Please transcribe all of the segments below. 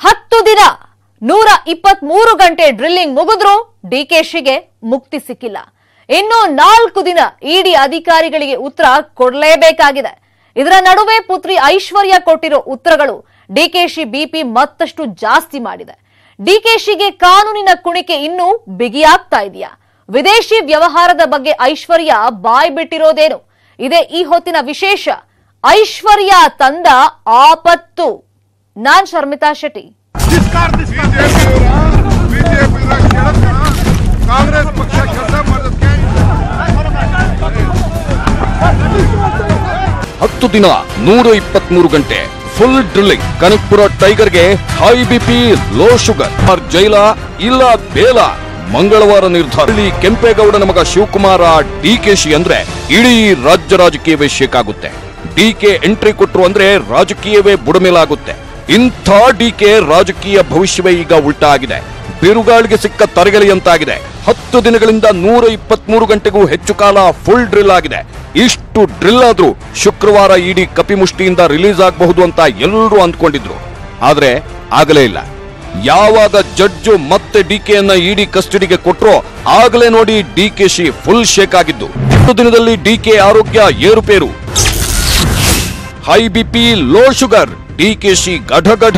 10 ದಿನ 123 ಗಂಟೆ ಡ್ರಿಲ್ಲಿಂಗ್ ಮುಗಿದ್ರೂ ಡಿಕೆಶಿಗೆ ಮುಕ್ತಿ ಸಿಕ್ಕಿಲ್ಲ. ಇನ್ನು 4 ದಿನ ಇಡಿ ಅಧಿಕಾರಿಗಳಿಗೆ ಉತ್ತರ ಕೊಡಲೇಬೇಕಾಗಿದೆ. ಇದರ ನಡುವೆ ಪುತ್ರಿ ಐಶ್ವರ್ಯ ಕೊಟ್ಟಿರೋ ಉತ್ತರಗಳು ಡಿಕೆಶಿ ಬಿಪಿ ಮತ್ತಷ್ಟು ಜಾಸ್ತಿ ಮಾಡಿದೆ. ಡಿಕೆಶಿಗೆ ಕಾನೂನಿನ ಕುಣಿಕೆ ಇನ್ನೂ ಬಿಗಿಯಾಗ್ತಾ ಇದೆಯಾ? ವಿದೇಶಿ ವ್ಯವಹಾರದ ಬಗ್ಗೆ ಐಶ್ವರ್ಯ ಬಾಯ್ ಬಿಟ್ಟಿರೋದೇನು? ಇದೇ ಈ ಹೊತ್ತಿನ ವಿಶೇಷ. ಐಶ್ವರ್ಯ ತಂದ ಆಪತ್ತು. ನಾನ್ ಶರ್ಮಿತಾ ಶೆಟ್ಟಿ. ಕಾಂಗ್ರೆಸ್ ಪಕ್ಷ ಕೆಲಸ ಮಾಡೋದಕ್ಕೆ 10 ದಿನ 123 ಗಂಟೆ ಫುಲ್ ಡ್ರಿಲ್ಲಿಂಗ್. ಕನಕಪುರ ಟೈಗರ್ಗೆ ಹೈ ಬಿಪಿ ಲೋ ಶುಗರ್. ಜೈಲ ಇಲ್ಲ ಬೇಲ? ಮಂಗಳವಾರ ನಿರ್ಧಾರ. ಕೆಂಪೇಗೌಡನ ಮಗ ಶಿವಕುಮಾರ ಡಿಕೆಶಿ ಅಂದ್ರೆ ಇಡೀ ರಾಜ್ಯ ರಾಜಕೀಯವೇ ಶೇಕ್ ಆಗುತ್ತೆ. ಡಿಕೆ ಎಂಟ್ರಿ ಕೊಟ್ರು ಅಂದ್ರೆ ರಾಜಕೀಯವೇ ಬುಡಮೇಲಾಗುತ್ತೆ. ಇಂಥ ಡಿಕೆ ರಾಜಕೀಯ ಭವಿಷ್ಯವೇ ಈಗ ಉಲ್ಟಾ ಆಗಿದೆ. ಬಿರುಗಾಳಿಗೆ ಸಿಕ್ಕ ತರಗಲಿಯಂತಾಗಿದೆ. 10 ದಿನಗಳಿಂದ 123 ಗಂಟೆಗೂ ಹೆಚ್ಚು ಕಾಲ ಫುಲ್ ಡ್ರಿಲ್ ಆಗಿದೆ. ಇಷ್ಟು ಡ್ರಿಲ್ ಆದ್ರೂ ಶುಕ್ರವಾರ ಇಡಿ ಕಪಿಮುಷ್ಟಿಯಿಂದ ರಿಲೀಸ್ ಆಗಬಹುದು ಅಂತ ಎಲ್ಲರೂ ಅಂದ್ಕೊಂಡಿದ್ರು. ಆದ್ರೆ ಆಗಲೇ ಇಲ್ಲ. ಯಾವಾಗ ಜಡ್ಜು ಮತ್ತೆ ಡಿಕೆಯನ್ನ ಇಡಿ ಕಸ್ಟಡಿಗೆ ಕೊಟ್ರೋ ಆಗಲೇ ನೋಡಿ ಡಿಕೆಶಿ ಫುಲ್ ಶೇಕ್ ಆಗಿದ್ದು. 10 ದಿನದಲ್ಲಿ ಡಿಕೆ ಆರೋಗ್ಯ ಏರುಪೇರು. High BP low sugar. DKShi ಗಢಗಢ.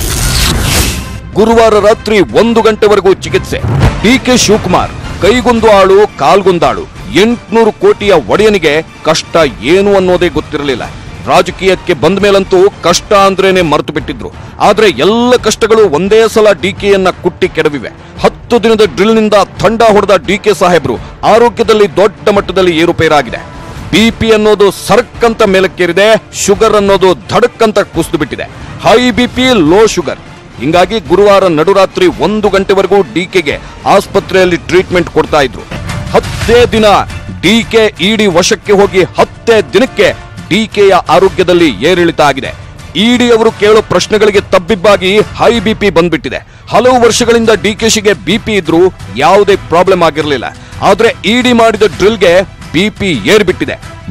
ಗುರುವಾರ ರಾತ್ರಿ 1 ಗಂಟೆವರೆಗೂ ಚಿಕಿತ್ಸೆ. ಡಿಕೆ ಶಿವಕುಮಾರ್ ಕೈಗೊಂದು ಆಳು ಕಾಲ್ಗೊಂದಾಳು. 800 ಕೋಟಿಯ ಒಡೆಯನಿಗೆ ಕಷ್ಟ ಏನು ಅನ್ನೋದೇ ಗೊತ್ತಿರಲಿಲ್ಲ. ರಾಜಕೀಯಕ್ಕೆ ಬಂದ ಮೇಲಂತೂ ಕಷ್ಟ ಅಂದ್ರೇನೆ ಮರೆತು ಬಿಟ್ಟಿದ್ರು. ಆದ್ರೆ ಎಲ್ಲ ಕಷ್ಟಗಳು ಒಂದೇ ಸಲ ಡಿಕೆಯನ್ನ ಕುಟ್ಟಿ ಕೆಡವಿವೆ. 10 ದಿನದ ಡ್ರಿಲ್ನಿಂದ ಥಂಡ ಹೊಡೆದ ಡಿಕೆ ಸಾಹೇಬ್ರು ಆರೋಗ್ಯದಲ್ಲಿ ದೊಡ್ಡ ಮಟ್ಟದಲ್ಲಿ ಏರುಪೇರಾಗಿದೆ. ಬಿಪಿ ಅನ್ನೋದು ಸರ್ಕಂತ ಮೇಲಕ್ಕೇರಿದೆ. ಶುಗರ್ ಅನ್ನೋದು ಧಡಕ್ಕಂತ ಕುಸಿದು ಬಿಟ್ಟಿದೆ. High BP low sugar. ಹಿಂಗಾಗಿ ಗುರುವಾರ ನಡುರಾತ್ರಿ 1 ಗಂಟೆವರೆಗೂ ಡಿಕೆಗೆ ಆಸ್ಪತ್ರೆಯಲ್ಲಿ ಟ್ರೀಟ್ಮೆಂಟ್ ಕೊಡ್ತಾ ಇದ್ರು. 10 ದಿನ ಡಿಕೆ ಇಡಿ ವಶಕ್ಕೆ ಹೋಗಿ 10 ದಿನಕ್ಕೆ ಡಿಕೆಯ ಆರೋಗ್ಯದಲ್ಲಿ ಏರಿಳಿತ ಆಗಿದೆ. ಇಡಿ ಅವರು ಕೇಳೋ ಪ್ರಶ್ನೆಗಳಿಗೆ ತಬ್ಬಿಬ್ಬಾಗಿ ಹೈ ಬಿಪಿ ಬಂದ್ಬಿಟ್ಟಿದೆ. ಹಲವು ವರ್ಷಗಳಿಂದ ಡಿಕೆಶಿಗೆ ಬಿಪಿ ಇದ್ರೂ ಯಾವುದೇ ಪ್ರಾಬ್ಲಮ್ ಆಗಿರಲಿಲ್ಲ. ಆದ್ರೆ ಇಡಿ ಮಾಡಿದ ಡ್ರಿಲ್ಗೆ ಬಿಪಿ ಏರ್ಬಿಟ್ಟಿದೆ.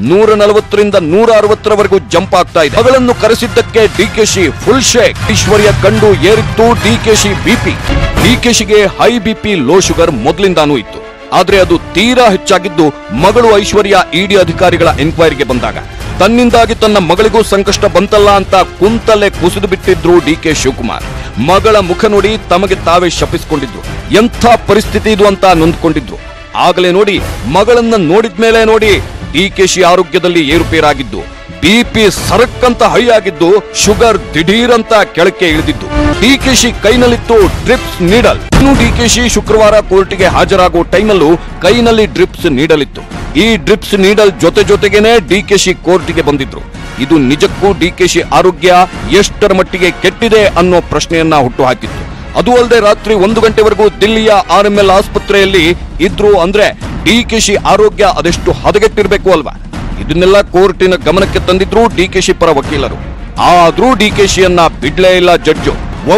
140ರಿಂದ 160ರವರೆಗೂ ಜಂಪ್ ಆಗ್ತಾ ಇದೆ. ಮಗಳನ್ನು ಕರೆಸಿದ್ದಕ್ಕೆ ಡಿಕೆಶಿ ಫುಲ್ ಶೇಕ್. ಐಶ್ವರ್ಯ ಕಂಡು ಏರಿತ್ತು ಡಿಕೆಶಿ ಬಿಪಿ. ಡಿಕೆಶಿಗೆ ಹೈ ಬಿಪಿ ಲೋ ಶುಗರ್ ಮೊದಲಿಂದಾನೂ ಇತ್ತು. ಆದ್ರೆ ಅದು ತೀರಾ ಹೆಚ್ಚಾಗಿದ್ದು ಮಗಳು ಐಶ್ವರ್ಯ ಇಡಿ ಅಧಿಕಾರಿಗಳ ಎನ್ಕ್ವೈರಿಗೆ ಬಂದಾಗ. ತನ್ನಿಂದಾಗಿ ತನ್ನ ಮಗಳಿಗೂ ಸಂಕಷ್ಟ ಬಂತಲ್ಲ ಅಂತ ಕುಂತಲ್ಲೇ ಕುಸಿದು ಬಿಟ್ಟಿದ್ರು ಡಿಕೆ ಶಿವಕುಮಾರ್. ಮಗಳ ಮುಖ ನೋಡಿ ತಮಗೆ ತಾವೇ ಶಪಿಸಿಕೊಂಡಿದ್ರು. ಎಂಥ ಪರಿಸ್ಥಿತಿ ಇದು ಅಂತ ನೊಂದ್ಕೊಂಡಿದ್ರು. ಆಗಲೇ ನೋಡಿ ಮಗಳನ್ನ ನೋಡಿದ್ಮೇಲೆ ನೋಡಿ ಡಿಕೆಶಿ ಆರೋಗ್ಯದಲ್ಲಿ ಏರುಪೇರಾಗಿದ್ದು. ಬಿಪಿ ಸರಕ್ಕಂತ ಹೈ ಆಗಿದ್ದು, ಶುಗರ್ ದಿಢೀರಂತ ಕೆಳಕ್ಕೆ ಇಳಿದಿದ್ದು. ಡಿಕೆಶಿ ಕೈನಲ್ಲಿತ್ತು ಡ್ರಿಪ್ಸ್ ನೀಡಲ್. ಇನ್ನು ಡಿಕೆಶಿ ಶುಕ್ರವಾರ ಕೋರ್ಟಿಗೆ ಹಾಜರಾಗುವ ಟೈಮಲ್ಲೂ ಕೈನಲ್ಲಿ ಡ್ರಿಪ್ಸ್ ನೀಡಲಿತ್ತು. ಈ ಡ್ರಿಪ್ಸ್ ನೀಡಲ್ ಜೊತೆಗೇನೆ ಡಿಕೆಶಿ ಕೋರ್ಟಿಗೆ ಬಂದಿದ್ರು. ಇದು ನಿಜಕ್ಕೂ ಡಿಕೆಶಿ ಆರೋಗ್ಯ ಎಷ್ಟರ ಮಟ್ಟಿಗೆ ಕೆಟ್ಟಿದೆ ಅನ್ನೋ ಪ್ರಶ್ನೆಯನ್ನ ಹುಟ್ಟುಹಾಕಿತ್ತು. ಅದು ಅಲ್ಲದೆ ರಾತ್ರಿ 1 ಗಂಟೆವರೆಗೂ ದಿಲ್ಲಿಯ RML ಆಸ್ಪತ್ರೆಯಲ್ಲಿ ಇದ್ರು ಅಂದ್ರೆ ಡಿಕೆಶಿ ಆರೋಗ್ಯ ಅದೆಷ್ಟು ಹದಗೆಟ್ಟಿರ್ಬೇಕು ಅಲ್ವಾ? ಇದನ್ನೆಲ್ಲ ಕೋರ್ಟಿನ ಗಮನಕ್ಕೆ ತಂದಿದ್ರು ಡಿಕೆಶಿ ಪರ ವಕೀಲರು. ಆದ್ರೂ ಡಿಕೆಶಿಯನ್ನ ಬಿಡ್ಲೇ ಇಲ್ಲ ಜಡ್ಜು.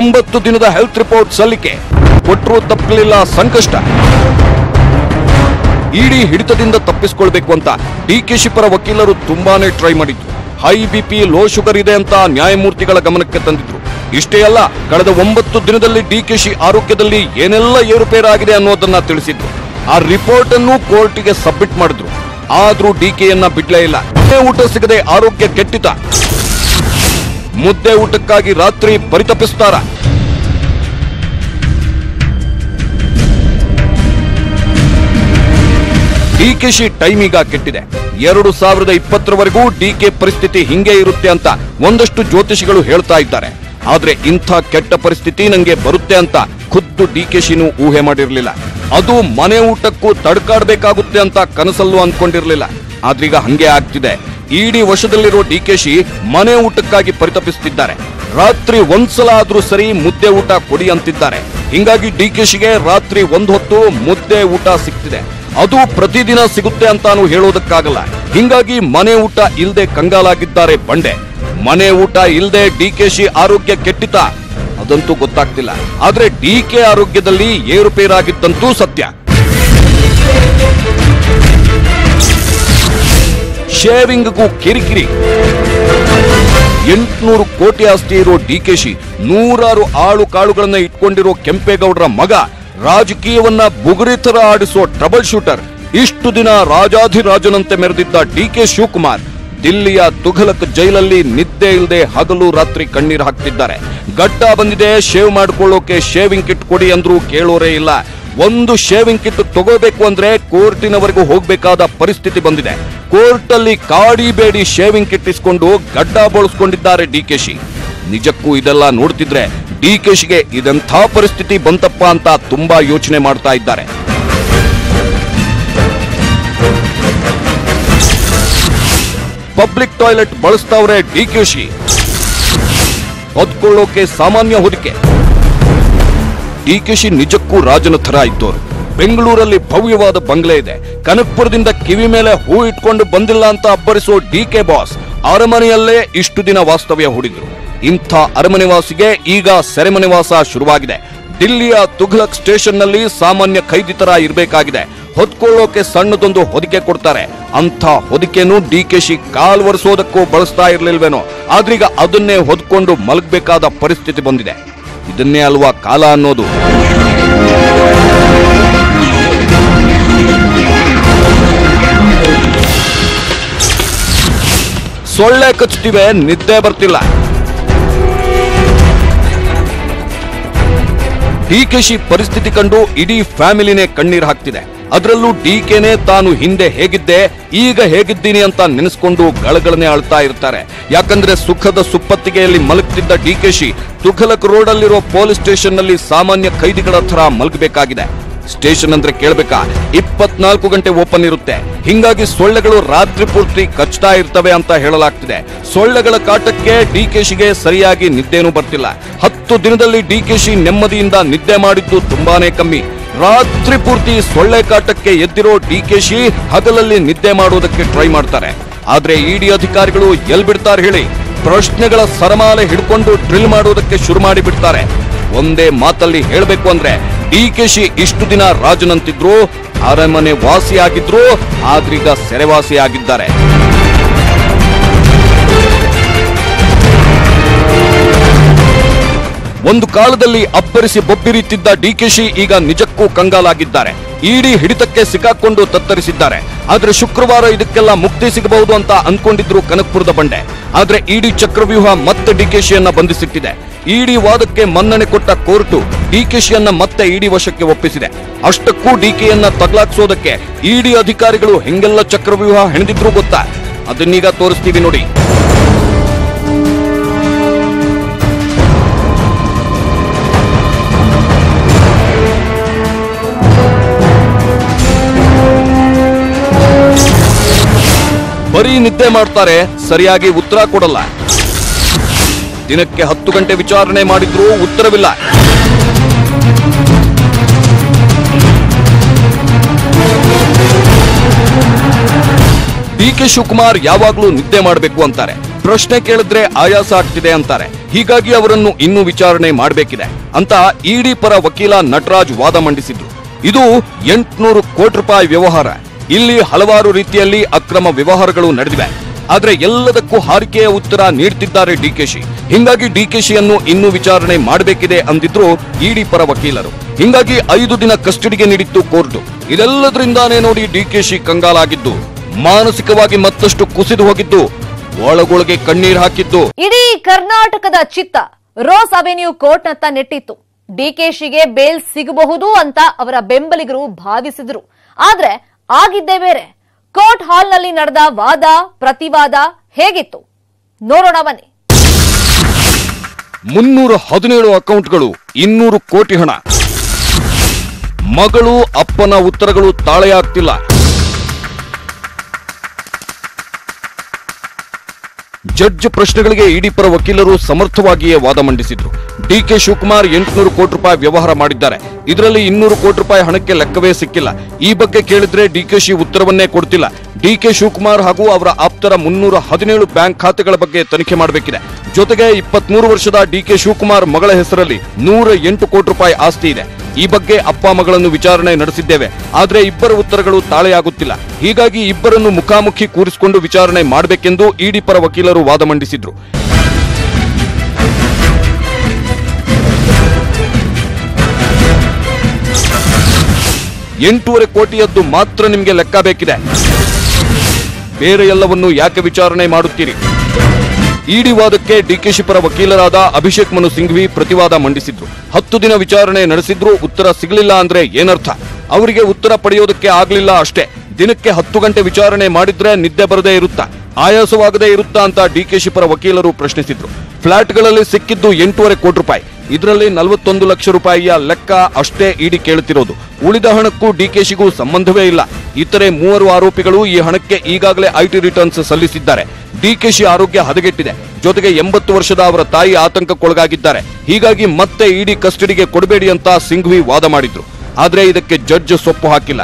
9 ದಿನದ ಹೆಲ್ತ್ ರಿಪೋರ್ಟ್ ಸಲ್ಲಿಕೆ ಕೊಟ್ಟರೂ ತಪ್ಪಲಿಲ್ಲ ಸಂಕಷ್ಟ. ಇಡಿ ಹಿಡಿತದಿಂದ ತಪ್ಪಿಸಿಕೊಳ್ಬೇಕು ಅಂತ ಡಿಕೆಶಿ ಪರ ವಕೀಲರು ತುಂಬಾನೇ ಟ್ರೈ ಮಾಡಿದ್ರು. ಹೈ ಬಿಪಿ ಲೋ ಶುಗರ್ ಇದೆ ಅಂತ ನ್ಯಾಯಮೂರ್ತಿಗಳ ಗಮನಕ್ಕೆ ತಂದಿದ್ರು. ಇಷ್ಟೇ ಅಲ್ಲ, ಕಳೆದ 9 ದಿನದಲ್ಲಿ ಡಿಕೆಶಿ ಆರೋಗ್ಯದಲ್ಲಿ ಏನೆಲ್ಲ ಏರುಪೇರಾಗಿದೆ ಅನ್ನೋದನ್ನ ತಿಳಿಸಿದ್ರು. ಆ ರಿಪೋರ್ಟ್ ಅನ್ನು ಕೋರ್ಟಿಗೆ ಸಬ್ಮಿಟ್ ಮಾಡಿದ್ರು. ಆದ್ರೂ ಡಿಕೆಯನ್ನ ಬಿಡ್ಲೇ ಇಲ್ಲ. ಊಟ ಸಿಗದೆ ಆರೋಗ್ಯ ಕೆಟ್ಟಿತ. ಮುದ್ದೆ ಊಟಕ್ಕಾಗಿ ರಾತ್ರಿ ಪರಿತಪಿಸ್ತಾರ. ಡಿಕೆಶಿ ಟೈಮ್ ಈಗ ಕೆಟ್ಟಿದೆ. 2020ರವರೆಗೂ ಡಿಕೆ ಪರಿಸ್ಥಿತಿ ಹಿಂಗೆ ಇರುತ್ತೆ ಅಂತ ಒಂದಷ್ಟು ಜ್ಯೋತಿಷಿಗಳು ಹೇಳ್ತಾ ಇದ್ದಾರೆ. ಆದ್ರೆ ಇಂಥ ಕೆಟ್ಟ ಪರಿಸ್ಥಿತಿ ನಂಗೆ ಬರುತ್ತೆ ಅಂತ ಖುದ್ದು ಡಿಕೆಶಿನೂ ಊಹೆ ಮಾಡಿರ್ಲಿಲ್ಲ. ಅದು ಮನೆ ಊಟಕ್ಕೂ ತಡ್ಕಾಡ್ಬೇಕಾಗುತ್ತೆ ಅಂತ ಕನಸಲ್ಲೂ ಅಂದ್ಕೊಂಡಿರ್ಲಿಲ್ಲ. ಆದ್ರೀಗ ಹಂಗೆ ಆಗ್ತಿದೆ. ಇಡಿ ವಶದಲ್ಲಿರೋ ಡಿಕೆಶಿ ಮನೆ ಊಟಕ್ಕಾಗಿ ಪರಿತಪಿಸುತ್ತಿದ್ದಾರೆ. ರಾತ್ರಿ ಒಂದ್ಸಲ ಆದ್ರೂ ಸರಿ ಮುದ್ದೆ ಊಟ ಕೊಡಿ ಅಂತಿದ್ದಾರೆ. ಹಿಂಗಾಗಿ ಡಿಕೆಶಿಗೆ ರಾತ್ರಿ 1 ಹೊತ್ತು ಮುದ್ದೆ ಊಟ ಸಿಗ್ತಿದೆ. ಅದು ಪ್ರತಿದಿನ ಸಿಗುತ್ತೆ ಅಂತಾನು ಹೇಳೋದಕ್ಕಾಗಲ್ಲ. ಹಿಂಗಾಗಿ ಮನೆ ಊಟ ಇಲ್ದೆ ಕಂಗಾಲಾಗಿದ್ದಾರೆ ಬಂಡೆ. ಮನೆ ಊಟ ಇಲ್ದೆ ಡಿಕೆಶಿ ಆರೋಗ್ಯ ಕೆಟ್ಟಿತ ಅದಂತೂ ಗೊತ್ತಾಗ್ತಿಲ್ಲ. ಆದ್ರೆ ಡಿಕೆ ಆರೋಗ್ಯದಲ್ಲಿ ಏರುಪೇರಾಗಿದ್ದಂತೂ ಸತ್ಯ. ಶೇವಿಂಗ್ಗೂ ಕಿರಿಕಿರಿ. 800 ಕೋಟಿ ಆಸ್ತಿ ಇರೋ ಡಿಕೆಶಿ, ನೂರಾರು ಆಳು ಕಾಳುಗಳನ್ನ ಇಟ್ಕೊಂಡಿರೋ ಕೆಂಪೇಗೌಡರ ಮಗ, ರಾಜಕೀಯವನ್ನ ಬುಗುರಿ ತರ ಆಡಿಸೋ ಟ್ರಬಲ್ ಶೂಟರ್, ಇಷ್ಟು ದಿನ ರಾಜಾಧಿರಾಜನಂತೆ ಮೆರೆದಿದ್ದ ಡಿಕೆ ಶಿವಕುಮಾರ್ ದಿಲ್ಲಿಯ ತುಘಲಕ್ ಜೈಲಲ್ಲಿ ನಿದ್ದೆ ಇಲ್ಲದೆ ಹಗಲು ರಾತ್ರಿ ಕಣ್ಣೀರು ಹಾಕ್ತಿದ್ದಾರೆ. ಗಡ್ಡ ಬಂದಿದೆ, ಶೇವ್ ಮಾಡ್ಕೊಳ್ಳೋಕೆ ಶೇವಿಂಗ್ ಕಿಟ್ ಕೊಡಿ ಅಂದ್ರೂ ಕೇಳೋರೇ ಇಲ್ಲ. ಒಂದು ಶೇವಿಂಗ್ ಕಿಟ್ ತಗೋಬೇಕು ಅಂದ್ರೆ ಕೋರ್ಟಿನವರೆಗೂ ಹೋಗ್ಬೇಕಾದ ಪರಿಸ್ಥಿತಿ ಬಂದಿದೆ. ಕೋರ್ಟ್ ಅಲ್ಲಿ ಕಾಡಿ ಬೇಡಿ ಶೇವಿಂಗ್ ಕಿಟ್ ಇಸ್ಕೊಂಡು ಗಡ್ಡ ಬಳಸ್ಕೊಂಡಿದ್ದಾರೆ ಡಿಕೆಶಿ. ನಿಜಕ್ಕೂ ಇದೆಲ್ಲ ನೋಡ್ತಿದ್ರೆ ಡಿಕೆಶಿಗೆ ಇದೆಂಥ ಪರಿಸ್ಥಿತಿ ಬಂತಪ್ಪ ಅಂತ ತುಂಬಾ ಯೋಚನೆ ಮಾಡ್ತಾ ಇದ್ದಾರೆ. ಪಬ್ಲಿಕ್ ಟಾಯ್ಲೆಟ್ ಬಳಸ್ತಾವ್ರೆ ಡಿಕೆಶಿ, ಹೊದ್ಕೊಳ್ಳೋಕೆ ಸಾಮಾನ್ಯ ಹೊದಿಕೆ. ಡಿಕೆಶಿ ನಿಜಕ್ಕೂ ರಾಜನ ಥರ ಇದ್ದೋರು. ಬೆಂಗಳೂರಲ್ಲಿ ಭವ್ಯವಾದ ಬಂಗ್ಲೆ ಇದೆ. ಕನಕಪುರದಿಂದ ಕಿವಿ ಮೇಲೆ ಹೂ ಇಟ್ಕೊಂಡು ಬಂದಿಲ್ಲ ಅಂತ ಅಬ್ಬರಿಸೋ ಡಿಕೆ ಬಾಸ್ ಅರಮನೆಯಲ್ಲೇ ಇಷ್ಟು ದಿನ ವಾಸ್ತವ್ಯ ಹೂಡಿದ್ರು. ಇಂಥ ಅರಮನೆವಾಸಿಗೆ ಈಗ ಸೆರೆಮನೆವಾಸ ಶುರುವಾಗಿದೆ. ದಿಲ್ಲಿಯ ತುಘಲಕ್ ಸ್ಟೇಷನ್ ನಲ್ಲಿ ಸಾಮಾನ್ಯ ಖೈದಿ ತರ ಇರಬೇಕಾಗಿದೆ. ಹೊದ್ಕೊಳ್ಳೋಕೆ ಸಣ್ಣದೊಂದು ಹೊದಿಕೆ ಕೊಡ್ತಾರೆ. ಅಂಥ ಹೊದಿಕೆನೂ ಡಿಕೆಶಿ ಕಾಲ್ ಒರೆಸೋದಕ್ಕೂ ಬಳಸ್ತಾ ಇರ್ಲಿಲ್ವೇನೋ, ಆದ್ರೀಗ ಅದನ್ನೇ ಹೊದ್ಕೊಂಡು ಮಲಗಬೇಕಾದ ಪರಿಸ್ಥಿತಿ ಬಂದಿದೆ. ಇದನ್ನೇ ಅಲ್ವಾ ಕಾಲ ಅನ್ನೋದು. ಸೊಳ್ಳೆ ಕಚ್ಚುತ್ತಿವೆ, ನಿದ್ದೆ ಬರ್ತಿಲ್ಲ. ಡಿಕೆಶಿ ಪರಿಸ್ಥಿತಿ ಕಂಡು ಇಡೀ ಫ್ಯಾಮಿಲಿನೇ ಕಣ್ಣೀರು ಹಾಕ್ತಿದೆ. ಅದರಲ್ಲೂ ಡಿಕೆನೇ ತಾನು ಹಿಂದೆ ಹೇಗಿದ್ದೆ ಈಗ ಹೇಗಿದ್ದೀನಿ ಅಂತ ನೆನೆಸ್ಕೊಂಡು ಗಳಗಳನೆ ಆಳ್ತಾ ಇರ್ತಾರೆ. ಯಾಕಂದ್ರೆ ಸುಖದ ಸುಪ್ಪತ್ತಿಗೆಯಲ್ಲಿ ಮಲಗ್ತಿದ್ದ ಡಿಕೆಶಿ ತುಘಲಕ್ ರೋಡ್ ಅಲ್ಲಿರೋ ಪೊಲೀಸ್ ಸ್ಟೇಷನ್ ನಲ್ಲಿ ಸಾಮಾನ್ಯ ಖೈದಿಗಳ ತರ ಮಲಗಬೇಕಾಗಿದೆ. ಸ್ಟೇಷನ್ ಅಂದ್ರೆ ಕೇಳ್ಬೇಕಾ, 24 ಗಂಟೆ ಓಪನ್ ಇರುತ್ತೆ. ಹಿಂಗಾಗಿ ಸೊಳ್ಳೆಗಳು ರಾತ್ರಿ ಪೂರ್ತಿ ಕಚ್ತಾ ಇರ್ತವೆ ಅಂತ ಹೇಳಲಾಗ್ತಿದೆ. ಸೊಳ್ಳೆಗಳ ಕಾಟಕ್ಕೆ ಡಿಕೆಶಿಗೆ ಸರಿಯಾಗಿ ನಿದ್ದೆನೂ ಬರ್ತಿಲ್ಲ. 10 ದಿನದಲ್ಲಿ ಡಿಕೆಶಿ ನೆಮ್ಮದಿಯಿಂದ ನಿದ್ದೆ ಮಾಡಿದ್ದು ತುಂಬಾನೇ ಕಮ್ಮಿ. ರಾತ್ರಿ ಪೂರ್ತಿ ಸೊಳ್ಳೆ ಕಾಟಕ್ಕೆ ಎದ್ದಿರೋ ಡಿಕೆಶಿ ಹಗಲಲ್ಲಿ ನಿದ್ದೆ ಮಾಡೋದಕ್ಕೆ ಟ್ರೈ ಮಾಡ್ತಾರೆ. ಆದ್ರೆ ಇಡಿ ಅಧಿಕಾರಿಗಳು ಎಲ್ ಬಿಡ್ತಾರೆ ಹೇಳಿ, ಪ್ರಶ್ನೆಗಳ ಸರಮಾಲೆ ಹಿಡ್ಕೊಂಡು ಡ್ರಿಲ್ ಮಾಡೋದಕ್ಕೆ ಶುರು ಮಾಡಿ ಬಿಡ್ತಾರೆ. ಒಂದೇ ಮಾತಲ್ಲಿ ಹೇಳಬೇಕು ಅಂದ್ರೆ ಡಿಕೆಶಿ ಇಷ್ಟು ದಿನ ರಾಜನಂತಿದ್ರು, ಅರಮನೆ ವಾಸಿಯಾಗಿದ್ರು, ಆದ್ರೀಗ ಸೆರೆವಾಸಿಯಾಗಿದ್ದಾರೆ. ಒಂದು ಕಾಲದಲ್ಲಿ ಅಬ್ಬರಿಸಿ ಬೊಬ್ಬಿರಿತಿದ್ದ ಡಿಕೆಶಿ ಈಗ ನಿಜಕ್ಕೂ ಕಂಗಾಲಾಗಿದ್ದಾರೆ. ಇಡಿ ಹಿಡಿತಕ್ಕೆ ಸಿಕ್ಕಾಕೊಂಡು ತತ್ತರಿಸಿದ್ದಾರೆ. ಆದ್ರೆ ಶುಕ್ರವಾರ ಇದಕ್ಕೆಲ್ಲ ಮುಕ್ತಿ ಸಿಗಬಹುದು ಅಂತ ಅನ್ಕೊಂಡಿದ್ರು ಕನಕಪುರದ ಬಂಡೆ. ಆದ್ರೆ ಇಡಿ ಚಕ್ರವ್ಯೂಹ ಮತ್ತೆ ಡಿಕೆಶಿಯನ್ನ ಬಂಧಿಸಿಟ್ಟಿದೆ. ಇಡಿ ವಾದಕ್ಕೆ ಮನ್ನಣೆ ಕೊಟ್ಟ ಕೋರ್ಟು ಡಿಕೆಶಿಯನ್ನ ಮತ್ತೆ ಇಡಿ ವಶಕ್ಕೆ ಒಪ್ಪಿಸಿದೆ. ಅಷ್ಟಕ್ಕೂ ಡಿಕೆಯನ್ನ ತಗಲಾಕ್ಸೋದಕ್ಕೆ ಇಡಿ ಅಧಿಕಾರಿಗಳು ಹೆಂಗೆಲ್ಲ ಚಕ್ರವ್ಯೂಹ ಹೆಣೆದಿದ್ರು ಗೊತ್ತಾ? ಅದನ್ನೀಗ ತೋರಿಸ್ತೀವಿ ನೋಡಿ. ಬರೀ ನಿದ್ದೆ ಮಾಡ್ತಾರೆ, ಸರಿಯಾಗಿ ಉತ್ತರ ಕೊಡಲ್ಲ. ದಿನಕ್ಕೆ 10 ಗಂಟೆ ವಿಚಾರಣೆ ಮಾಡಿದ್ರೂ ಉತ್ತರವಿಲ್ಲ. ಡಿಕೆ ಶಿವಕುಮಾರ್ ಯಾವಾಗ್ಲೂ ನಿದ್ದೆ ಮಾಡಬೇಕು ಅಂತಾರೆ. ಪ್ರಶ್ನೆ ಕೇಳಿದ್ರೆ ಆಯಾಸ ಆಗ್ತಿದೆ ಅಂತಾರೆ. ಹೀಗಾಗಿ ಅವರನ್ನು ಇನ್ನೂ ವಿಚಾರಣೆ ಮಾಡಬೇಕಿದೆ ಅಂತ ಇಡಿ ಪರ ವಕೀಲ ನಟರಾಜ್ ವಾದ ಮಂಡಿಸಿದ್ರು. ಇದು 800 ಕೋಟಿ ರೂಪಾಯಿ ವ್ಯವಹಾರ. ಇಲ್ಲಿ ಹಲವಾರು ರೀತಿಯಲ್ಲಿ ಅಕ್ರಮ ವ್ಯವಹಾರಗಳು ನಡೆದಿವೆ. ಆದ್ರೆ ಎಲ್ಲದಕ್ಕೂ ಹಾರಿಕೆಯ ಉತ್ತರ ನೀಡ್ತಿದ್ದಾರೆ ಡಿಕೆಶಿ. ಹಿಂಗಾಗಿ ಡಿಕೆಶಿಯನ್ನು ಇನ್ನೂ ವಿಚಾರಣೆ ಮಾಡಬೇಕಿದೆ ಅಂದಿದ್ರು ಇಡಿ ಪರ ವಕೀಲರು. ಹಿಂಗಾಗಿ 5 ದಿನ ಕಸ್ಟಡಿಗೆ ನೀಡಿತ್ತು ಕೋರ್ಟ್. ಇದೆಲ್ಲದರಿಂದಾನೇ ನೋಡಿ ಡಿಕೆಶಿ ಕಂಗಾಲಾಗಿದ್ದು, ಮಾನಸಿಕವಾಗಿ ಮತ್ತಷ್ಟು ಕುಸಿದು ಹೋಗಿದ್ದು, ಒಳಗೊಳಗೆ ಕಣ್ಣೀರು ಹಾಕಿದ್ದು. ಇಡೀ ಕರ್ನಾಟಕದ ಚಿತ್ತ ರೋಸ್ ಅವೆನ್ಯೂ ಕೋರ್ಟ್ನತ್ತ ನೆಟ್ಟಿತ್ತು. ಡಿಕೆಶಿಗೆ ಬೇಲ್ ಸಿಗಬಹುದು ಅಂತ ಅವರ ಬೆಂಬಲಿಗರು ಭಾವಿಸಿದ್ರು. ಆದ್ರೆ ಆಗಿದ್ದೇ ಬೇರೆ. ಕೋರ್ಟ್ ಹಾಲ್ನಲ್ಲಿ ನಡೆದ ವಾದ ಪ್ರತಿವಾದ ಹೇಗಿತ್ತು ನೋಡೋಣ ಬನ್ನಿ. 317 ಅಕೌಂಟ್ಗಳು, 200 ಕೋಟಿ ಹಣ. ಮಗಳು ಅಪ್ಪನ ಉತ್ತರಗಳು ತಾಳೆಯಾಗ್ತಿಲ್ಲ. ಜಡ್ಜ್ ಪ್ರಶ್ನೆಗಳಿಗೆ ಇಡಿ ಪರ ವಕೀಲರು ಸಮರ್ಥವಾಗಿಯೇ ವಾದ ಮಂಡಿಸಿದ್ರು. ಡಿಕೆ ಶಿವಕುಮಾರ್ 800 ಕೋಟಿ ರೂಪಾಯಿ ವ್ಯವಹಾರ ಮಾಡಿದ್ದಾರೆ. ಇದರಲ್ಲಿ 200 ಕೋಟಿ ರೂಪಾಯಿ ಹಣಕ್ಕೆ ಲೆಕ್ಕವೇ ಸಿಕ್ಕಿಲ್ಲ. ಈ ಬಗ್ಗೆ ಕೇಳಿದ್ರೆ ಡಿಕೆಶಿ ಉತ್ತರವನ್ನೇ ಕೊಡ್ತಿಲ್ಲ. ಡಿಕೆ ಶಿವಕುಮಾರ್ ಹಾಗೂ ಅವರ ಆಪ್ತರ 317 ಬ್ಯಾಂಕ್ ಖಾತೆಗಳ ಬಗ್ಗೆ ತನಿಖೆ ಮಾಡಬೇಕಿದೆ. ಜೊತೆಗೆ 23 ವರ್ಷದ ಡಿಕೆ ಶಿವಕುಮಾರ್ ಮಗಳ ಹೆಸರಲ್ಲಿ 108 ಕೋಟಿ ರೂಪಾಯಿ ಆಸ್ತಿ ಇದೆ. ಈ ಬಗ್ಗೆ ಅಪ್ಪ ಮಗಳನ್ನು ವಿಚಾರಣೆ ನಡೆಸಿದ್ದೇವೆ, ಆದ್ರೆ ಇಬ್ಬರ ಉತ್ತರಗಳು ತಾಳೆಯಾಗುತ್ತಿಲ್ಲ. ಹೀಗಾಗಿ ಇಬ್ಬರನ್ನು ಮುಖಾಮುಖಿ ಕೂರಿಸಿಕೊಂಡು ವಿಚಾರಣೆ ಮಾಡಬೇಕೆಂದು ಇಡಿ ಪರ ವಕೀಲರು ವಾದ ಮಂಡಿಸಿದ್ರು. $8.5 ಕೋಟಿಯದ್ದು ಮಾತ್ರ ನಿಮಗೆ ಲೆಕ್ಕ ಬೇಕಿದೆ, ಬೇರೆ ಎಲ್ಲವನ್ನು ಯಾಕೆ ವಿಚಾರಣೆ ಮಾಡುತ್ತೀರಿ? ಇಡಿ ವಾದಕ್ಕೆ ಡಿಕೆಶಿ ಪರ ವಕೀಲರಾದ ಅಭಿಷೇಕ್ ಮನು ಸಿಂಘ್ವಿ ಪ್ರತಿವಾದ ಮಂಡಿಸಿದ್ರು. 10 ದಿನ ವಿಚಾರಣೆ ನಡೆಸಿದ್ರು, ಉತ್ತರ ಸಿಗಲಿಲ್ಲ ಅಂದ್ರೆ ಏನರ್ಥ? ಅವರಿಗೆ ಉತ್ತರ ಪಡೆಯೋದಕ್ಕೆ ಆಗ್ಲಿಲ್ಲ ಅಷ್ಟೇ. ದಿನಕ್ಕೆ 10 ಗಂಟೆ ವಿಚಾರಣೆ ಮಾಡಿದ್ರೆ ನಿದ್ದೆ ಬರದೇ ಇರುತ್ತಾ, ಆಯಾಸವಾಗದೇ ಇರುತ್ತಾ ಅಂತ ಡಿಕೆಶಿ ಪರ ವಕೀಲರು ಪ್ರಶ್ನಿಸಿದ್ರು. ಫ್ಲಾಟ್ಗಳಲ್ಲಿ ಸಿಕ್ಕಿದ್ದು $8.5 ಕೋಟಿ, ಇದರಲ್ಲಿ 41 ಲಕ್ಷ ರೂಪಾಯಿಯ ಲೆಕ್ಕ ಅಷ್ಟೇ ಇಡಿ ಕೇಳುತ್ತಿರೋದು. ಉಳಿದ ಹಣಕ್ಕೂ ಡಿಕೆಶಿಗೂ ಸಂಬಂಧವೇ ಇಲ್ಲ. ಇತರೆ 3 ಆರೋಪಿಗಳು ಈ ಹಣಕ್ಕೆ ಈಗಾಗಲೇ ಐಟಿ ರಿಟರ್ನ್ಸ್ ಸಲ್ಲಿಸಿದ್ದಾರೆ. ಡಿಕೆಶಿ ಆರೋಗ್ಯ ಹದಗೆಟ್ಟಿದೆ, ಜೊತೆಗೆ 80 ವರ್ಷದ ಅವರ ತಾಯಿ ಆತಂಕಕ್ಕೊಳಗಾಗಿದ್ದಾರೆ. ಹೀಗಾಗಿ ಮತ್ತೆ ಇಡಿ ಕಸ್ಟಡಿಗೆ ಕೊಡಬೇಡಿ ಅಂತ ಸಿಂಘ್ವಿ ವಾದ ಮಾಡಿದ್ರು. ಆದ್ರೆ ಇದಕ್ಕೆ ಜಡ್ಜ್ ಸೊಪ್ಪು ಹಾಕಿಲ್ಲ.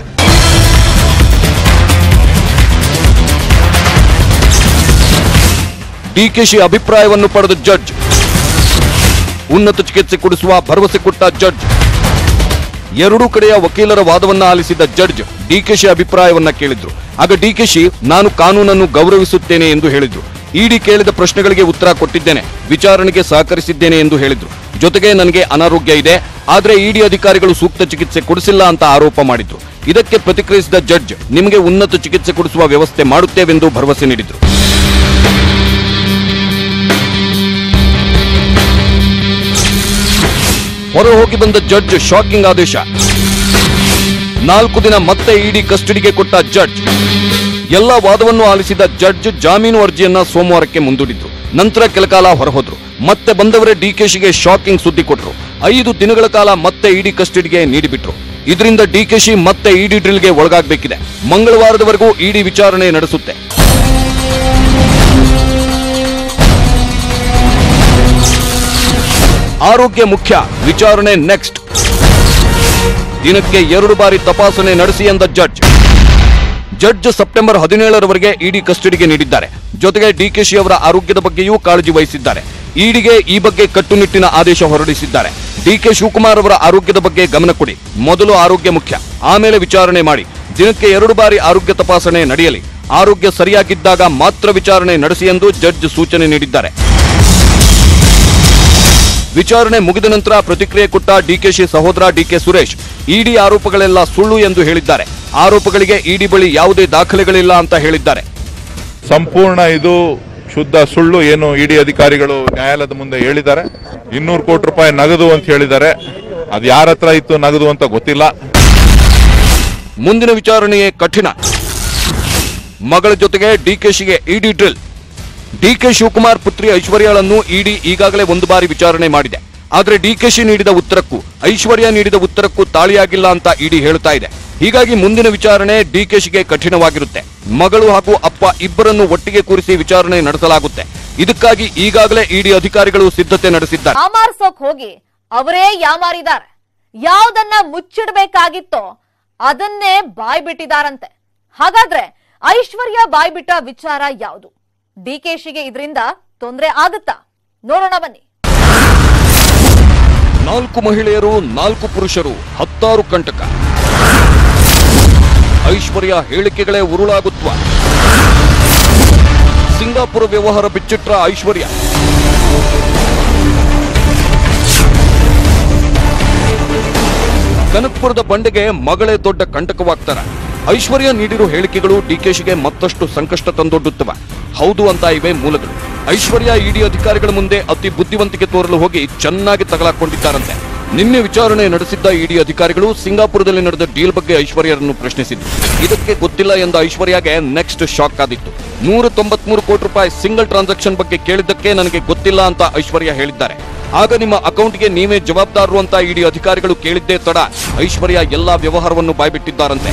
ಡಿಕೆಶಿ ಅಭಿಪ್ರಾಯವನ್ನು ಪಡೆದ ಜಡ್ಜ್, ಉನ್ನತ ಚಿಕಿತ್ಸೆ ಕೊಡಿಸುವ ಭರವಸೆ ಕೊಟ್ಟ ಜಡ್ಜ್, ಎರಡೂ ಕಡೆಯ ವಕೀಲರ ವಾದವನ್ನ ಆಲಿಸಿದ ಜಡ್ಜ್ ಡಿಕೆಶಿ ಅಭಿಪ್ರಾಯವನ್ನ ಕೇಳಿದ್ರು. ಆಗ ಡಿಕೆಶಿ, ನಾನು ಕಾನೂನನ್ನು ಗೌರವಿಸುತ್ತೇನೆ ಎಂದು ಹೇಳಿದ್ರು. ಇಡಿ ಕೇಳಿದ ಪ್ರಶ್ನೆಗಳಿಗೆ ಉತ್ತರ ಕೊಟ್ಟಿದ್ದೇನೆ, ವಿಚಾರಣೆಗೆ ಸಹಕರಿಸಿದ್ದೇನೆ ಎಂದು ಹೇಳಿದ್ರು. ಜೊತೆಗೆ ನನಗೆ ಅನಾರೋಗ್ಯ ಇದೆ, ಆದ್ರೆ ಇಡಿ ಅಧಿಕಾರಿಗಳು ಸೂಕ್ತ ಚಿಕಿತ್ಸೆ ಕೊಡಿಸಿಲ್ಲ ಅಂತ ಆರೋಪ ಮಾಡಿದ್ರು. ಇದಕ್ಕೆ ಪ್ರತಿಕ್ರಿಯಿಸಿದ ಜಡ್ಜ್, ನಿಮಗೆ ಉನ್ನತ ಚಿಕಿತ್ಸೆ ಕೊಡಿಸುವ ವ್ಯವಸ್ಥೆ ಮಾಡುತ್ತೇವೆಂದು ಭರವಸೆ ನೀಡಿದ್ರು. ಹೊರ ಹೋಗಿ ಬಂದ ಜಡ್ಜ್ ಶಾಕಿಂಗ್ ಆದೇಶ. 4 ದಿನ ಮತ್ತೆ ಇಡಿ ಕಸ್ಟಡಿಗೆ ಕೊಟ್ಟ ಜಡ್ಜ್. ಎಲ್ಲ ವಾದವನ್ನು ಆಲಿಸಿದ ಜಡ್ಜ್ ಜಾಮೀನು ಅರ್ಜಿಯನ್ನ ಸೋಮವಾರಕ್ಕೆ ಮುಂದೂಡಿದ್ರು. ನಂತರ ಕೆಲ ಕಾಲ ಹೊರಹೋದ್ರು. ಮತ್ತೆ ಬಂದವರೇ ಡಿಕೆಶಿಗೆ ಶಾಕಿಂಗ್ ಸುದ್ದಿ ಕೊಟ್ಟರು. 5 ದಿನಗಳ ಕಾಲ ಮತ್ತೆ ಇಡಿ ಕಸ್ಟಡಿಗೆ ನೀಡಿಬಿಟ್ರು. ಇದರಿಂದ ಡಿಕೆಶಿ ಮತ್ತೆ ಇಡಿ ಡ್ರಿಲ್ಗೆ ಒಳಗಾಗಬೇಕಿದೆ. ಮಂಗಳವಾರದವರೆಗೂ ಇಡಿ ವಿಚಾರಣೆ ನಡೆಸುತ್ತೆ. ಆರೋಗ್ಯ ಮುಖ್ಯ, ವಿಚಾರಣೆ ನೆಕ್ಸ್ಟ್. ದಿನಕ್ಕೆ 2 ಬಾರಿ ತಪಾಸಣೆ ನಡೆಸಿ ಎಂದ ಜಡ್ಜ್ ಸೆಪ್ಟೆಂಬರ್ 17ರವರೆಗೆ ಇಡಿ ಕಸ್ಟಡಿಗೆ ನೀಡಿದ್ದಾರೆ. ಜೊತೆಗೆ ಡಿಕೆಶಿ ಅವರ ಆರೋಗ್ಯದ ಬಗ್ಗೆಯೂ ಕಾಳಜಿ ವಹಿಸಿದ್ದಾರೆ. ಇಡಿಗೆ ಈ ಬಗ್ಗೆ ಕಟ್ಟುನಿಟ್ಟಿನ ಆದೇಶ ಹೊರಡಿಸಿದ್ದಾರೆ. ಡಿಕೆ ಶಿವಕುಮಾರ್ ಅವರ ಆರೋಗ್ಯದ ಬಗ್ಗೆ ಗಮನ ಕೊಡಿ, ಮೊದಲು ಆರೋಗ್ಯ ಮುಖ್ಯ, ಆಮೇಲೆ ವಿಚಾರಣೆ ಮಾಡಿ. ದಿನಕ್ಕೆ 2 ಬಾರಿ ಆರೋಗ್ಯ ತಪಾಸಣೆ ನಡೆಯಲಿ. ಆರೋಗ್ಯ ಸರಿಯಾಗಿದ್ದಾಗ ಮಾತ್ರ ವಿಚಾರಣೆ ನಡೆಸಿ ಎಂದು ಜಡ್ಜ್ ಸೂಚನೆ ನೀಡಿದ್ದಾರೆ. ವಿಚಾರಣೆ ಮುಗಿದ ನಂತರ ಪ್ರತಿಕ್ರಿಯೆ ಕೊಟ್ಟ ಡಿಕೆಶಿ ಸಹೋದರ ಡಿಕೆ ಸುರೇಶ್, ಇಡಿ ಆರೋಪಗಳೆಲ್ಲ ಸುಳ್ಳು ಎಂದು ಹೇಳಿದ್ದಾರೆ. ಆರೋಪಗಳಿಗೆ ಇಡಿ ಬಳಿ ಯಾವುದೇ ದಾಖಲೆಗಳಿಲ್ಲ ಅಂತ ಹೇಳಿದ್ದಾರೆ. ಸಂಪೂರ್ಣ ಇದು ಶುದ್ಧ ಸುಳ್ಳು. ಏನು ಇಡಿ ಅಧಿಕಾರಿಗಳು ನ್ಯಾಯಾಲಯದ ಮುಂದೆ ಹೇಳಿದ್ದಾರೆ. 200 ಕೋಟಿ ರೂಪಾಯಿ ನಗದು ಅಂತ ಹೇಳಿದ್ದಾರೆ. ಅದು ಯಾರ ಹತ್ರ ಇತ್ತು ನಗದು ಅಂತ ಗೊತ್ತಿಲ್ಲ. ಮುಂದಿನ ವಿಚಾರಣೆಯೇ ಕಠಿಣ. ಮಗಳ ಜೊತೆಗೆ ಡಿಕೆಶಿಗೆ ಇಡಿ ಡ್ರಿಲ್. ಡಿಕೆ ಶಿವಕುಮಾರ್ ಪುತ್ರಿ ಐಶ್ವರ್ಯಾಳನ್ನು ಇಡಿ ಈಗಾಗಲೇ 1 ಬಾರಿ ವಿಚಾರಣೆ ಮಾಡಿದೆ. ಆದ್ರೆ ಡಿಕೆಶಿ ನೀಡಿದ ಉತ್ತರಕ್ಕೂ ಐಶ್ವರ್ಯ ನೀಡಿದ ಉತ್ತರಕ್ಕೂ ತಾಳಿಯಾಗಿಲ್ಲ ಅಂತ ಇಡಿ ಹೇಳ್ತಾ ಇದೆ. ಹೀಗಾಗಿ ಮುಂದಿನ ವಿಚಾರಣೆ ಡಿಕೆಶಿಗೆ ಕಠಿಣವಾಗಿರುತ್ತೆ. ಮಗಳು ಹಾಗೂ ಅಪ್ಪ ಇಬ್ಬರನ್ನು ಒಟ್ಟಿಗೆ ಕೂರಿಸಿ ವಿಚಾರಣೆ ನಡೆಸಲಾಗುತ್ತೆ. ಇದಕ್ಕಾಗಿ ಈಗಾಗಲೇ ಇಡಿ ಅಧಿಕಾರಿಗಳು ಸಿದ್ಧತೆ ನಡೆಸಿದ್ದಾರೆ. ಯಾಮಾರ್ಸೋಕ್ ಹೋಗಿ ಅವರೇ ಯಾಮಾರಿದ್ದಾರೆ. ಯಾವುದನ್ನ ಮುಚ್ಚಿಡಬೇಕಾಗಿತ್ತೋ ಅದನ್ನೇ ಬಾಯ್ಬಿಟ್ಟಿದಾರಂತೆ. ಹಾಗಾದ್ರೆ ಐಶ್ವರ್ಯ ಬಾಯ್ಬಿಟ್ಟ ವಿಚಾರ ಯಾವುದು? ಡಿಕೆಶಿಗೆ ಇದರಿಂದ ತೊಂದರೆ ಆಗುತ್ತಾ? ನೋಡೋಣ ಬನ್ನಿ. 4 ಮಹಿಳೆಯರು 4 ಪುರುಷರು 16 ಕಂಟಕ. ಐಶ್ವರ್ಯ ಹೇಳಿಕೆಗಳೇ ಉರುಳಾಗುತ್ವ. ಸಿಂಗಾಪುರ ವ್ಯವಹಾರ ಬಿಚ್ಚಿಟ್ರ ಐಶ್ವರ್ಯ. ಕನಕಪುರದ ಬಂಡೆಗೆ ಮಗಳೇ ದೊಡ್ಡ ಕಂಟಕವಾಗ್ತಾರ. ಐಶ್ವರ್ಯ ನೀಡಿರೋ ಹೇಳಿಕೆಗಳು ಡಿಕೆಶಿಗೆ ಮತ್ತಷ್ಟು ಸಂಕಷ್ಟ ತಂದೊಡ್ಡುತ್ತವ. ಹೌದು ಅಂತ ಇವೆ ಮೂಲಗಳು. ಐಶ್ವರ್ಯ ಇಡಿ ಅಧಿಕಾರಿಗಳ ಮುಂದೆ ಅತಿ ಬುದ್ಧಿವಂತಿಕೆ ತೋರಲು ಹೋಗಿ ಚೆನ್ನಾಗಿ ತಗಲಾಕೊಂಡಿದ್ದಾರಂತೆ. ನಿನ್ನೆ ವಿಚಾರಣೆ ನಡೆಸಿದ್ದ ಇಡಿ ಅಧಿಕಾರಿಗಳು ಸಿಂಗಾಪುರದಲ್ಲಿ ನಡೆದ ಡೀಲ್ ಬಗ್ಗೆ ಐಶ್ವರ್ಯರನ್ನು ಪ್ರಶ್ನಿಸಿದ್ರು. ಇದಕ್ಕೆ ಗೊತ್ತಿಲ್ಲ ಎಂದ ಐಶ್ವರ್ಯಗೆ ನೆಕ್ಸ್ಟ್ ಶಾಕ್ ಆದಿತ್ತು. 193 ಕೋಟಿ ರೂಪಾಯಿ ಸಿಂಗಲ್ ಟ್ರಾನ್ಸಾಕ್ಷನ್ ಬಗ್ಗೆ ಕೇಳಿದ್ದಕ್ಕೆ ನನಗೆ ಗೊತ್ತಿಲ್ಲ ಅಂತ ಐಶ್ವರ್ಯ ಹೇಳಿದ್ದಾರೆ. ಆಗ ನಿಮ್ಮ ಅಕೌಂಟ್ಗೆ ನೀವೇ ಜವಾಬ್ದಾರರು ಅಂತ ಇಡಿ ಅಧಿಕಾರಿಗಳು ಕೇಳಿದ್ದೇ ತಡ ಐಶ್ವರ್ಯ ಎಲ್ಲಾ ವ್ಯವಹಾರವನ್ನು ಬಾಯ್ಬಿಟ್ಟಿದ್ದಾರಂತೆ.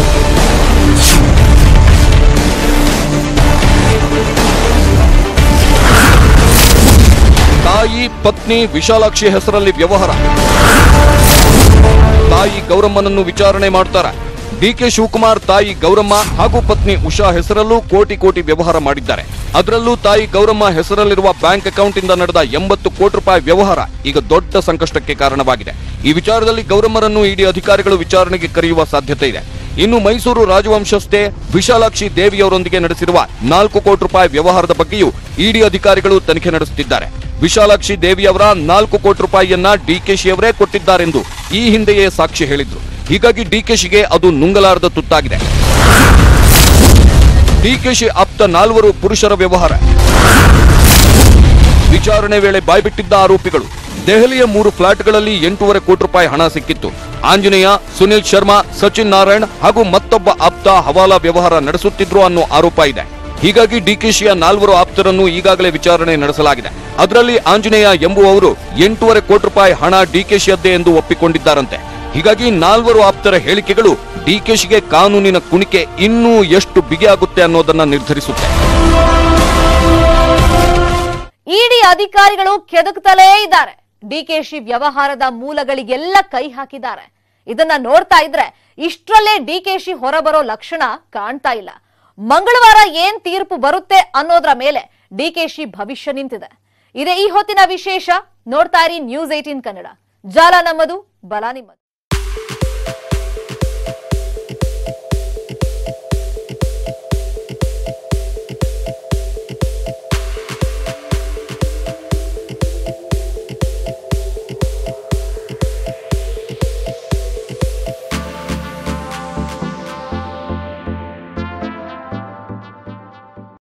ತಾಯಿ ಪತ್ನಿ ವಿಶಾಲಾಕ್ಷಿ ಹೆಸರಲ್ಲಿ ವ್ಯವಹಾರ. ತಾಯಿ ಗೌರಮ್ಮನನ್ನು ವಿಚಾರಣೆ ಮಾಡ್ತಾರ. ಡಿಕೆ ಶಿವಕುಮಾರ್ ತಾಯಿ ಗೌರಮ್ಮ ಹಾಗೂ ಪತ್ನಿ ಉಷಾ ಹೆಸರಲ್ಲೂ ಕೋಟಿ ಕೋಟಿ ವ್ಯವಹಾರ ಮಾಡಿದ್ದಾರೆ. ಅದರಲ್ಲೂ ತಾಯಿ ಗೌರಮ್ಮ ಹೆಸರಲ್ಲಿರುವ ಬ್ಯಾಂಕ್ ಅಕೌಂಟ್ ಇಂದ ನಡೆದ 80 ಕೋಟಿ ರೂಪಾಯಿ ವ್ಯವಹಾರ ಈಗ ದೊಡ್ಡ ಸಂಕಷ್ಟಕ್ಕೆ ಕಾರಣವಾಗಿದೆ. ಈ ವಿಚಾರದಲ್ಲಿ ಗೌರಮ್ಮರನ್ನು ಇಡಿ ಅಧಿಕಾರಿಗಳು ವಿಚಾರಣೆಗೆ ಕರೆಯುವ ಸಾಧ್ಯತೆ ಇದೆ. ಇನ್ನು ಮೈಸೂರು ರಾಜವಂಶಸ್ಥೆ ವಿಶಾಲಾಕ್ಷಿ ದೇವಿಯವರೊಂದಿಗೆ ನಡೆಸಿರುವ 4 ಕೋಟಿ ರೂಪಾಯಿ ವ್ಯವಹಾರದ ಬಗ್ಗೆಯೂ ಇಡಿ ಅಧಿಕಾರಿಗಳು ತನಿಖೆ ನಡೆಸುತ್ತಿದ್ದಾರೆ. ವಿಶಾಲಾಕ್ಷಿ ದೇವಿಯವರ 4 ಕೋಟಿ ರೂಪಾಯಿಯನ್ನ ಡಿಕೆಶಿ ಅವರೇ ಕೊಟ್ಟಿದ್ದಾರೆಂದು ಈ ಹಿಂದೆಯೇ ಸಾಕ್ಷಿ ಹೇಳಿದ್ರು. ಹೀಗಾಗಿ ಡಿಕೆಶಿಗೆ ಅದು ನುಂಗಲಾರದ ತುತ್ತಾಗಿದೆ. ಡಿಕೆಶಿ ಆಪ್ತ 4 ಪುರುಷರ ವ್ಯವಹಾರ. ವಿಚಾರಣೆ ವೇಳೆ ಬಾಯ್ಬಿಟ್ಟಿದ್ದ ಆರೋಪಿಗಳು. ದೆಹಲಿಯ 3 ಫ್ಲಾಟ್ಗಳಲ್ಲಿ 8.5 ಕೋಟಿ ರೂಪಾಯಿ ಹಣ ಸಿಕ್ಕಿತ್ತು. ಆಂಜನೇಯ, ಸುನಿಲ್ ಶರ್ಮಾ, ಸಚಿನ್ ನಾರಾಯಣ್ ಹಾಗೂ ಮತ್ತೊಬ್ಬ ಆಪ್ತ ಹವಾಲಾ ವ್ಯವಹಾರ ನಡೆಸುತ್ತಿದ್ರು ಅನ್ನೋ ಆರೋಪ ಇದೆ. ಹೀಗಾಗಿ ಡಿಕೆಶಿಯ 4 ಆಪ್ತರನ್ನು ಈಗಾಗಲೇ ವಿಚಾರಣೆ ನಡೆಸಲಾಗಿದೆ. ಅದರಲ್ಲಿ ಆಂಜನೇಯ ಎಂಬುವವರು 8.5 ಕೋಟಿ ರೂಪಾಯಿ ಹಣ ಡಿಕೆಶಿಯದ್ದೇ ಎಂದು ಒಪ್ಪಿಕೊಂಡಿದ್ದಾರಂತೆ. ಹೀಗಾಗಿ 4 ಆಪ್ತರ ಹೇಳಿಕೆಗಳು ಡಿಕೆಶಿಗೆ ಕಾನೂನಿನ ಕುಣಿಕೆ ಇನ್ನೂ ಎಷ್ಟು ಬಿಗಿಯಾಗುತ್ತೆ ಅನ್ನೋದನ್ನ ನಿರ್ಧರಿಸುತ್ತೆ. ಇಡಿ ಅಧಿಕಾರಿಗಳು ಕೆದಕುತ್ತಲೇ ಇದ್ದಾರೆ. ಡಿಕೆಶಿ ವ್ಯವಹಾರದ ಮೂಲಗಳಿಗೆಲ್ಲ ಕೈ ಹಾಕಿದ್ದಾರೆ. ಇದನ್ನ ನೋಡ್ತಾ ಇದ್ರೆ ಇಷ್ಟರಲ್ಲೇ ಡಿಕೆಶಿ ಹೊರಬರೋ ಲಕ್ಷಣ ಕಾಣ್ತಾ ಇಲ್ಲ. ಮಂಗಳವಾರ ಏನ್ ತೀರ್ಪು ಬರುತ್ತೆ ಅನ್ನೋದ್ರ ಮೇಲೆ ಡಿಕೆಶಿ ಭವಿಷ್ಯ ನಿಂತಿದೆ. ಇದೇ ಈ ಹೊತ್ತಿನ ವಿಶೇಷ. ನೋಡ್ತಾ ಇರಿ ನ್ಯೂಸ್ 18 ಕನ್ನಡ. ಜಾಲ ನಮ್ಮದು, ಬಲ ನಿಮ್ಮದು.